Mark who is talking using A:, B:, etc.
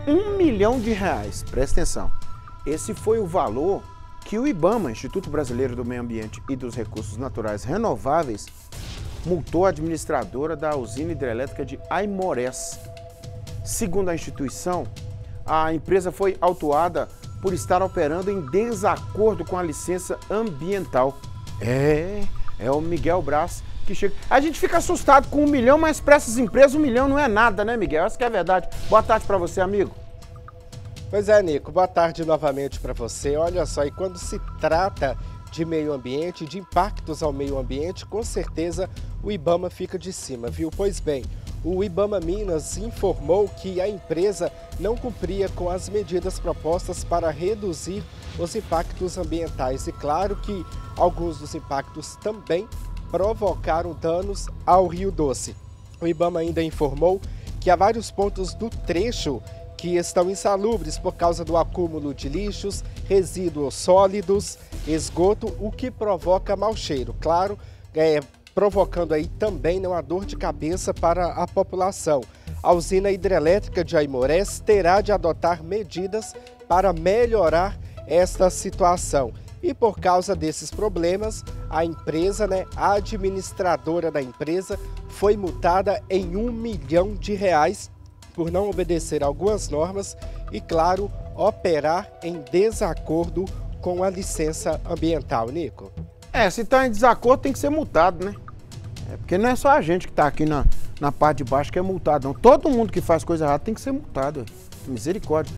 A: R$ 1 milhão. Presta atenção. Esse foi o valor que o IBAMA, Instituto Brasileiro do Meio Ambiente e dos Recursos Naturais Renováveis, multou a administradora da usina hidrelétrica de Aimorés. Segundo a instituição, a empresa foi autuada por estar operando em desacordo com a licença ambiental. É o Miguel Braz que chega. A gente fica assustado com 1 milhão, mas para essas empresas 1 milhão não é nada, né, Miguel? Essa que é a verdade. Boa tarde para você, amigo.
B: Pois é, Nico. Boa tarde novamente para você. Olha só, e quando se trata de meio ambiente, de impactos ao meio ambiente, com certeza o IBAMA fica de cima, viu? Pois bem, o IBAMA Minas informou que a empresa não cumpria com as medidas propostas para reduzir os impactos ambientais. E claro que alguns dos impactos também provocaram danos ao Rio Doce. O IBAMA ainda informou que há vários pontos do trecho que estão insalubres por causa do acúmulo de lixos, resíduos sólidos, esgoto, o que provoca mau cheiro. Claro, provocando aí também uma dor de cabeça para a população. A usina hidrelétrica de Aimorés terá de adotar medidas para melhorar esta situação. E por causa desses problemas, a empresa, a administradora da empresa, foi multada em R$ 1 milhão por não obedecer algumas normas e, claro, operar em desacordo com a licença ambiental, Nico.
A: Se está em desacordo tem que ser multado, né? Porque não é só a gente que está aqui na parte de baixo que é multado, não. Todo mundo que faz coisa errada tem que ser multado. Misericórdia.